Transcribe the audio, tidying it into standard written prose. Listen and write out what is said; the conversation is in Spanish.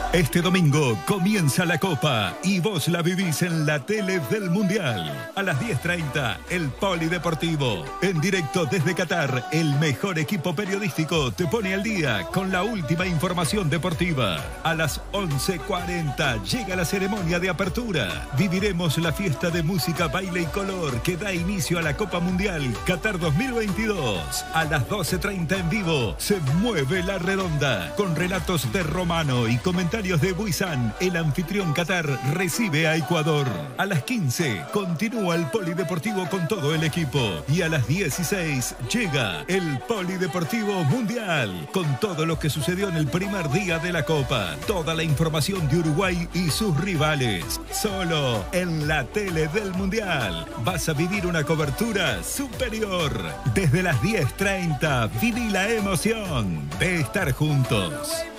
Este domingo comienza la Copa y vos la vivís en la tele del Mundial. A las 10:30, el Polideportivo. En directo desde Qatar, el mejor equipo periodístico te pone al día con la última información deportiva. A las 11:40 llega la ceremonia de apertura. Viviremos la fiesta de música, baile y color que da inicio a la Copa Mundial Qatar 2022. A las 12:30 en vivo se mueve la redonda con relatos de Romano y comentarios de Buizán. El anfitrión Qatar recibe a Ecuador. A las 15 continúa el Polideportivo con todo el equipo. Y a las 16 llega el Polideportivo Mundial con todo lo que sucedió en el primer día de la Copa. Toda la información de Uruguay y sus rivales. Solo en la tele del Mundial. Vas a vivir una cobertura superior. Desde las 10:30 viví la emoción de estar juntos.